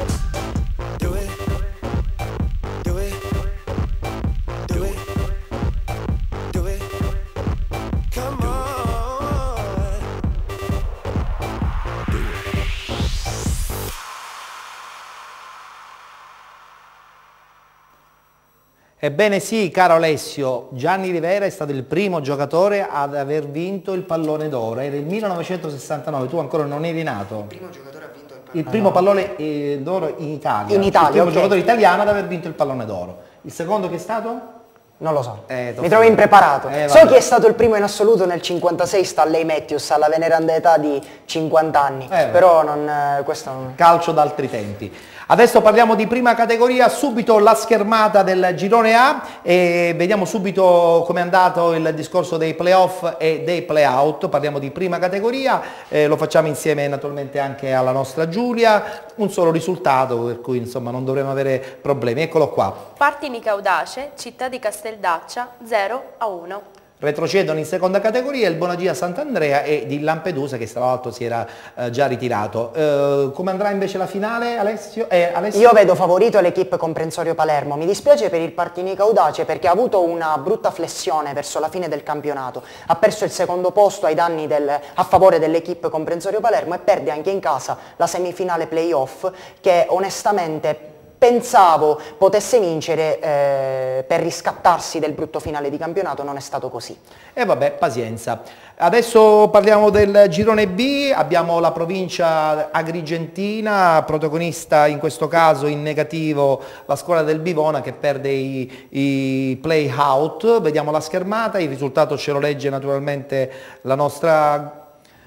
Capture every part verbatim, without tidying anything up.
Ebbene sì, caro Alessio, Gianni Rivera è stato il primo giocatore ad aver vinto il pallone d'oro, era il millenovecentosessantanove, tu ancora non eri nato. Il primo giocatore ha vinto il pallone Il primo pallone eh, d'oro in Italia, in Italia, il primo okay. giocatore italiano ad aver vinto il pallone d'oro. Il secondo che è stato? Non lo so, eh, mi trovo impreparato. Eh, so chi è stato il primo in assoluto nel cinquantasei, Stanley Matthews, alla veneranda età di cinquanta anni, eh, però non, eh, questo non... Calcio d'altri tempi. Adesso parliamo di prima categoria, subito la schermata del girone A e vediamo subito come è andato il discorso dei playoff e dei playout. Parliamo di prima categoria, eh, lo facciamo insieme naturalmente anche alla nostra Giulia, un solo risultato per cui insomma non dovremo avere problemi. Eccolo qua. Partinica Audace, Città di Casteldaccia zero a uno. Retrocedono in seconda categoria il Bonagia Sant'Andrea e di Lampedusa che tra l'altro si era eh, già ritirato. Eh, come andrà invece la finale, Alessio? Eh, Alessio? Io vedo favorito l'equipe Comprensorio Palermo. Mi dispiace per il Partinica Audace perché ha avuto una brutta flessione verso la fine del campionato. Ha perso il secondo posto ai danni del, a favore dell'equipe Comprensorio Palermo e perde anche in casa la semifinale playoff che onestamente pensavo potesse vincere eh, per riscattarsi del brutto finale di campionato, non è stato così. E vabbè, pazienza. Adesso parliamo del girone B, abbiamo la provincia agrigentina, protagonista in questo caso in negativo la scuola del Bivona che perde i, i play out, vediamo la schermata, il risultato ce lo legge naturalmente la nostra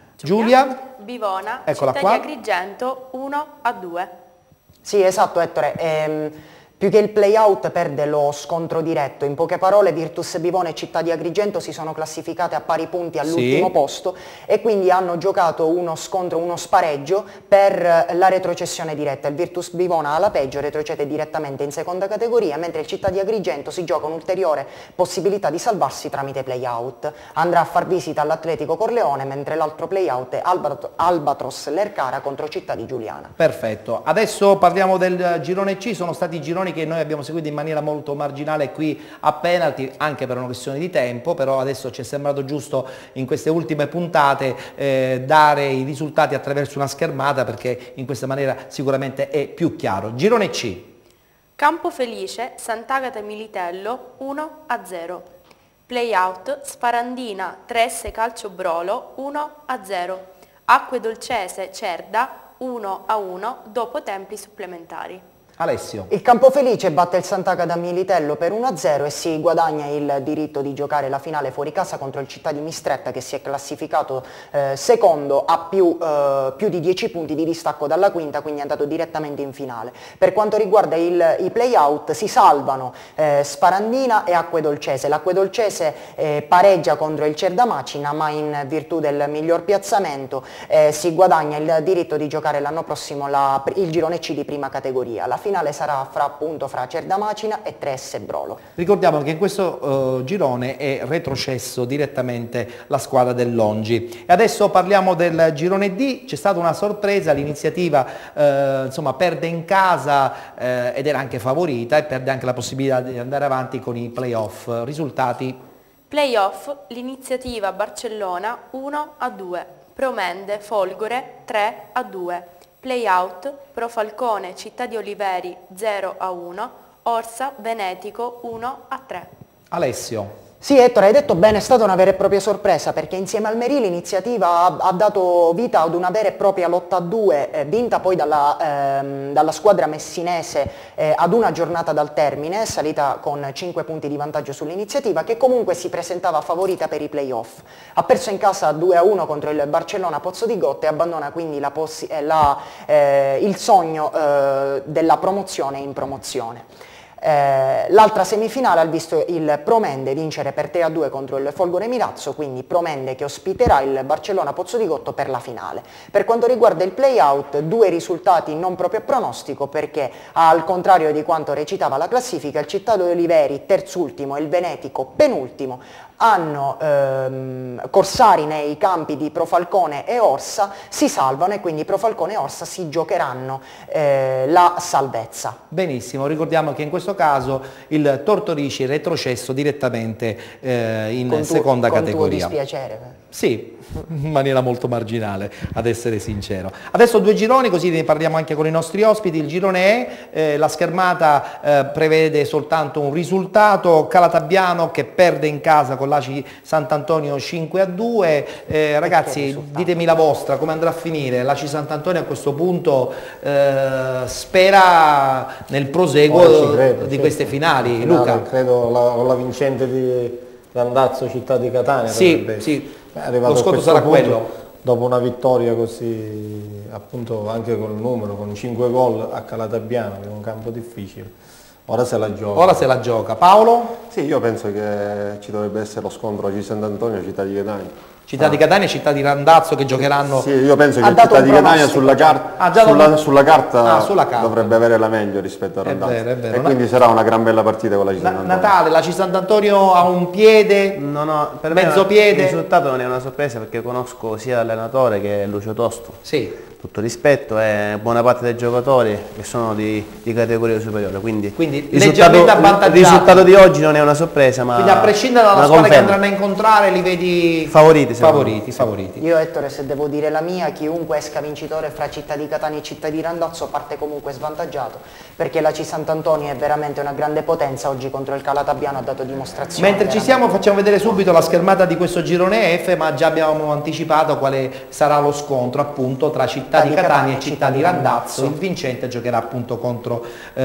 Giulia. Bivona, eccola Città qua. di Agrigento uno a due. Sì, esatto Ettore, ehm, più che il play-out perde lo scontro diretto, in poche parole Virtus Bivona e Città di Agrigento si sono classificate a pari punti all'ultimo sì. posto e quindi hanno giocato uno scontro, uno spareggio per la retrocessione diretta. Il Virtus Bivona alla peggio retrocede direttamente in seconda categoria, mentre il Città di Agrigento si gioca un'ulteriore possibilità di salvarsi tramite play-out. Andrà a far visita all'Atletico Corleone, mentre l'altro play-out è Albat- Albatros Lercara contro Città di Giuliana. Perfetto, adesso parliamo del girone C, sono stati i gironi che noi abbiamo seguito in maniera molto marginale qui a penalty, anche per una questione di tempo, però adesso ci è sembrato giusto in queste ultime puntate eh, dare i risultati attraverso una schermata perché in questa maniera sicuramente è più chiaro. Girone C. Campofelice, Sant'Agata Militello uno a zero. Playout, Sparandina, tre S Calcio Brolo uno a zero. Acque Dolcese, Cerda uno a uno dopo tempi supplementari. Alessio. Il Campofelice batte il Sant'Agata Militello per uno a zero e si guadagna il diritto di giocare la finale fuori casa contro il Città di Mistretta che si è classificato eh, secondo a più, eh, più di dieci punti di distacco dalla quinta, quindi è andato direttamente in finale. Per quanto riguarda il, i play-out si salvano eh, Sparandina e Acque Dolcese. L'Acque Dolcese eh, pareggia contro il Cerdamacina ma in virtù del miglior piazzamento eh, si guadagna il diritto di giocare l'anno prossimo la, il girone C di prima categoria. La finale sarà fra, appunto, fra Cerdamacina e tre S Brolo. Ricordiamo che in questo uh, girone è retrocesso direttamente la squadra del Longi. E adesso parliamo del girone D, c'è stata una sorpresa, l'iniziativa uh, insomma perde in casa uh, ed era anche favorita e perde anche la possibilità di andare avanti con i playoff. Risultati? Playoff, l'iniziativa Barcellona uno a due, Promende Folgore tre a due. Playout, Pro Falcone Città di Oliveri zero a uno, Orsa Venetico uno a tre. Alessio. Sì Ettore, hai detto bene, è stata una vera e propria sorpresa perché insieme al Merì l'iniziativa ha, ha dato vita ad una vera e propria lotta a due, eh, vinta poi dalla, ehm, dalla squadra messinese eh, ad una giornata dal termine, salita con cinque punti di vantaggio sull'iniziativa che comunque si presentava favorita per i playoff. Ha perso in casa due a uno contro il Barcellona Pozzo di Gotto e abbandona quindi la eh, la, eh, il sogno eh, della promozione in promozione. Eh, l'altra semifinale ha visto il Promende vincere per tre a due contro il Folgore Milazzo, quindi Promende che ospiterà il Barcellona Pozzo di Gotto per la finale. Per quanto riguarda il play-out, due risultati non proprio a pronostico perché al contrario di quanto recitava la classifica, il Città di Oliveri terzultimo e il Venetico penultimo hanno ehm, Corsari nei campi di Profalcone e Orsa, si salvano e quindi Profalcone e Orsa si giocheranno eh, la salvezza. Benissimo, ricordiamo che in questo caso il Tortorici è retrocesso direttamente eh, in con tu, seconda con categoria. Tuo dispiacere. Sì, in maniera molto marginale, ad essere sincero. Adesso due gironi, così ne parliamo anche con i nostri ospiti. Il girone E, eh, la schermata eh, prevede soltanto un risultato: Calatabbiano che perde in casa con l'A C I Sant'Antonio cinque a due. Eh, ragazzi, ditemi la vostra, come andrà a finire? L'A C I Sant'Antonio a questo punto eh, spera nel proseguo oh, credo, di sì, queste finali. finale, Luca? Credo la, con la vincente di Randazzo Città di Catania. Sì, sì. È Lo scontro sarà punto, quello. Dopo una vittoria così, appunto anche col numero, con cinque gol a Calatabiano, che è un campo difficile, ora se la gioca. Ora se la gioca. Paolo? Sì, io penso che ci dovrebbe essere lo scontro di Sant'Antonio e Città di Catania. Città ah. di Catania e Città di Randazzo che giocheranno. Sì, io penso Ha che dato Città un di Catania pronostico. sulla, car Ah, già sulla, lo- sulla, carta Ah, sulla carta. dovrebbe avere la meglio rispetto a È Randazzo. vero, è vero. E quindi sarà una gran bella partita con la Città Na- di Sant'Antonio. Natale, la C Sant'Antonio ha un piede, No, no, per mezzo me piede. il risultato non è una sorpresa perché conosco sia l'allenatore che Lucio Tosto. Sì, Tutto rispetto e buona parte dei giocatori che sono di, di categoria superiore. Quindi, Quindi il leggermente risultato, avvantaggiati. il risultato di oggi non è una sorpresa, ma quindi a prescindere dalla una squadra che conferma. andranno a incontrare li vedi Favoriti, secondo favoriti, me. favoriti. Io Ettore, se devo dire la mia, chiunque esca vincitore fra Città di Catania e Città di Randazzo parte comunque svantaggiato, perché la C Sant'Antonio è veramente una grande potenza, oggi contro il Calatabiano ha dato dimostrazione. Mentre ci veramente. siamo facciamo vedere subito la schermata di questo girone F, ma già abbiamo anticipato quale sarà lo scontro appunto tra Città di Catania e Città di Randazzo. Il vincente giocherà appunto contro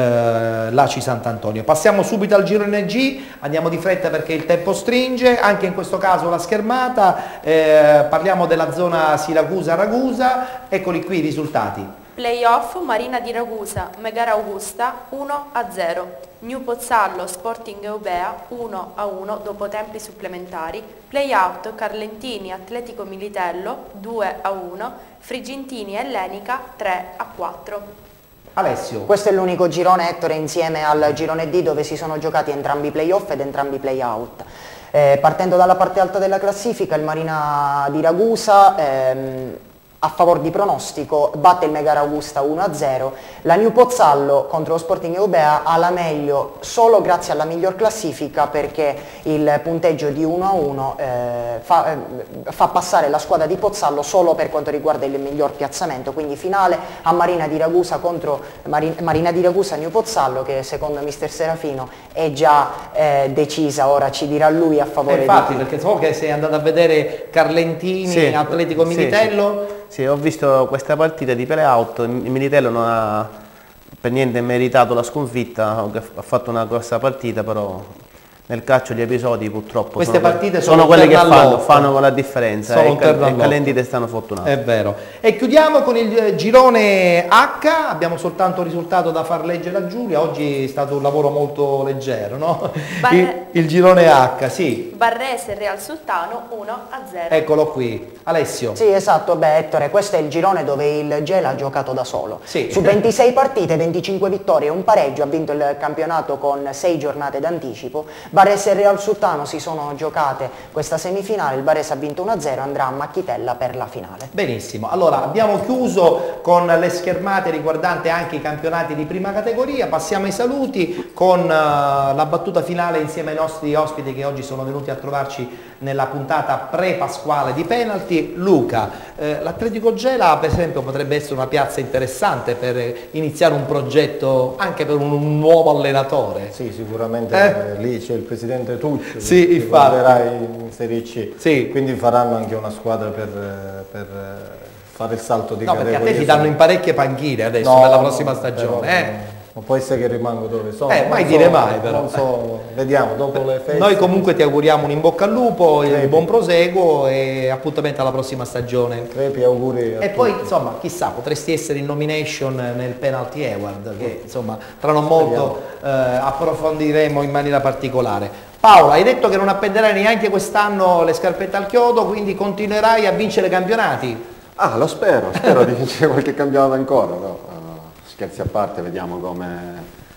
eh, l'A C I Sant'Antonio. Passiamo subito al girone G, andiamo di fretta perché il tempo stringe, anche in questo caso la schermata, eh, parliamo della zona Siracusa-Ragusa, eccoli qui i risultati. Playoff Marina di Ragusa, Megara Augusta uno a zero. New Pozzallo Sporting Eubea uno a uno dopo tempi supplementari. Playout Carlentini Atletico Militello due a uno. Frigentini Ellenica tre a quattro. Alessio. Questo è l'unico girone, Ettore, insieme al girone D dove si sono giocati entrambi i playoff ed entrambi i playout. Eh, partendo dalla parte alta della classifica, il Marina di Ragusa ehm, a favore di pronostico batte il Megara Augusta uno a zero. La New Pozzallo contro lo Sporting Eubea ha la meglio solo grazie alla miglior classifica, perché il punteggio di uno a uno eh, fa, eh, fa passare la squadra di Pozzallo solo per quanto riguarda il miglior piazzamento, quindi finale a Marina di Ragusa contro Mari, Marina di Ragusa New Pozzallo, che secondo mister Serafino è già eh, decisa, ora ci dirà lui a favore Eh, infatti, di... perché so che sei andato a vedere Carlentini, Sì, Atletico sì, Militello. Sì, ho visto questa partita di playout, il Militello non ha per niente meritato la sconfitta, ha fatto una grossa partita, però nel calcio gli episodi purtroppo Queste sono, partite sono, sono quelle un che terno fanno, all'otto. fanno la differenza Sono e un i terno cal- i all'otto. calendari stanno fortunati. È vero. E chiudiamo con il eh, girone H, abbiamo soltanto un risultato da far leggere a Giulia, oggi è stato un lavoro molto leggero, no? Barre- Il, il girone H, sì, Barrese Real Sultano uno a zero. eccolo qui. Alessio. Sì, esatto, beh Ettore, questo è il girone dove il Gela ha giocato da solo. Sì. Su ventisei partite, venticinque vittorie e un pareggio, ha vinto il campionato con sei giornate d'anticipo. Barese e Real Sultano si sono giocate questa semifinale, il Barese ha vinto uno a zero, andrà a Macchitella per la finale. Benissimo, allora abbiamo chiuso con le schermate riguardanti anche i campionati di prima categoria, passiamo ai saluti con uh, la battuta finale insieme ai nostri ospiti che oggi sono venuti a trovarci nella puntata pre-pasquale di penalty. Luca, eh, l'Atletico Gela per esempio potrebbe essere una piazza interessante per iniziare un progetto anche per un, un nuovo allenatore. Sì, sicuramente Eh? lì c'è il presidente Tuccio, Sì, che infatti. guarderà in Serie C, Sì. quindi faranno anche una squadra per, per fare il salto di No, perché a categoria. te ti danno in parecchie panchine adesso No, nella no, prossima però, stagione. eh? non può essere che rimango dove sono. Eh, non mai so, dire mai, però. Non so, vediamo dopo le feste. Noi comunque ti auguriamo un in bocca al lupo, il Crepi. buon proseguo e appuntamento alla prossima stagione. Crepi, auguri a E poi tutti. insomma, chissà, potresti essere in nomination nel Penalty Award, che insomma tra non molto eh, approfondiremo in maniera particolare. Paola, hai detto che non appenderai neanche quest'anno le scarpette al chiodo, quindi continuerai a vincere campionati. Ah, lo spero, spero di vincere qualche campionato ancora. No? Uh, scherzi a parte, vediamo come,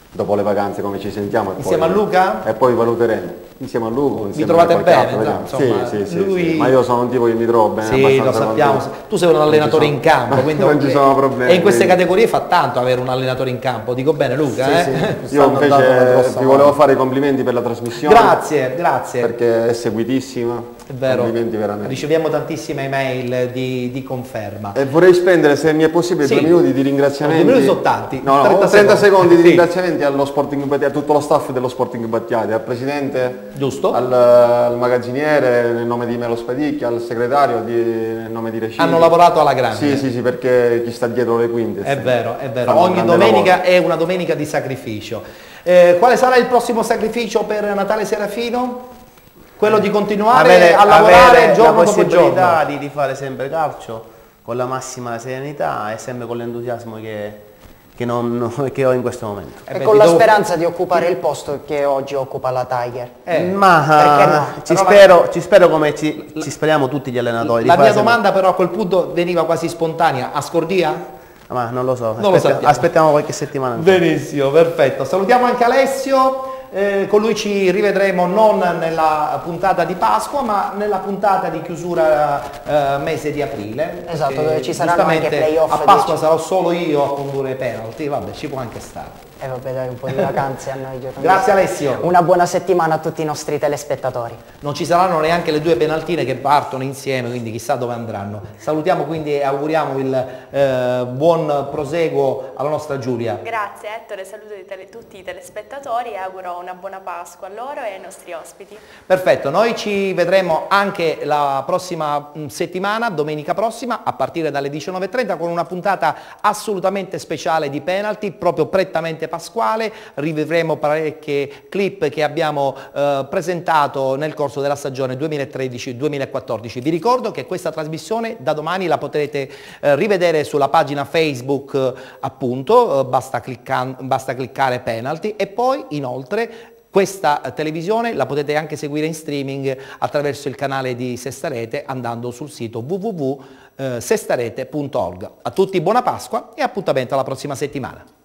dopo le vacanze come ci sentiamo. E Insieme poi, a Luca? E poi valuteremo. Insieme a Luca, insieme Vi trovate a qualche bene? altro, vediamo. Insomma, sì, sì, sì, lui... sì. Ma io sono un tipo che mi trovo bene. Sì, lo abbastanza sappiamo. contento. Tu sei un allenatore Non in ci sono- campo, quindi non ci sono problemi. E in queste quindi- categorie fa tanto avere un allenatore in campo. Dico bene, Luca? Sì, eh? sì. Stanno Io dando una invece grossa vi volevo mano. fare i complimenti per la trasmissione. Grazie, grazie. Perché è seguitissima. È vero, Complimenti veramente. riceviamo tantissime email di, di conferma. E vorrei spendere, se mi è possibile, Sì. due minuti di ringraziamenti. No, due minuti sono tanti. No, no, trenta trenta, secondi di Sì. ringraziamenti allo Sporting Battiati, a tutto lo staff dello Sporting Battiati, al presidente, Giusto. al, al magazziniere nel nome di Melo Spedicchia, al segretario di, nel nome di Recini. Hanno lavorato alla grande. Sì, sì, sì, perché chi sta dietro le quinte. È sì. vero, è vero. Fanno un Ogni grande domenica lavoro. è una domenica di sacrificio. Eh, quale sarà il prossimo sacrificio per Natale Serafino? Quello di continuare avere, a lavorare avere giorno la dopo possibilità giorno. di, di fare sempre calcio con la massima serenità e sempre con l'entusiasmo che, che, non- che ho in questo momento. Eh E beh, con ti la devo- speranza di occupare il posto che oggi occupa la Tiger. Eh, Ma perché no? ci, Però la- spero, ci spero come ci, ci speriamo tutti gli allenatori. di La fare mia sempre- domanda però a quel punto veniva quasi spontanea. A Scordia? Ma non lo so, Non lo aspetta- sappiamo. aspettiamo qualche settimana ancora. Benissimo, perfetto. Salutiamo anche Alessio, eh, con lui ci rivedremo non nella puntata di Pasqua ma nella puntata di chiusura eh, mese di aprile. Esatto, perché dove ci saranno anche giustamente playoff, A Pasqua dici. sarò solo io a condurre i penalty, vabbè ci può anche stare. E vabbè dai, un po' di vacanze a noi giornalisti. Grazie Alessio. Una buona settimana a tutti i nostri telespettatori. Non ci saranno neanche le due penaltine che partono insieme, quindi chissà dove andranno. Salutiamo quindi e auguriamo il eh, buon proseguo alla nostra Giulia. Grazie Ettore, saluto di tele- tutti i telespettatori e auguro una buona Pasqua a loro e ai nostri ospiti. Perfetto, noi ci vedremo anche la prossima mh, settimana, domenica prossima, a partire dalle diciannove e trenta con una puntata assolutamente speciale di penalty, proprio prettamente pasquale. Rivivremo parecchie clip che abbiamo eh, presentato nel corso della stagione duemilatredici duemilaquattordici. Vi ricordo che questa trasmissione da domani la potrete eh, rivedere sulla pagina Facebook eh, appunto, eh, basta, cliccan- basta cliccare penalty e poi inoltre questa televisione la potete anche seguire in streaming attraverso il canale di Sestarete andando sul sito w w w punto sestarete punto org. A tutti buona Pasqua e appuntamento alla prossima settimana.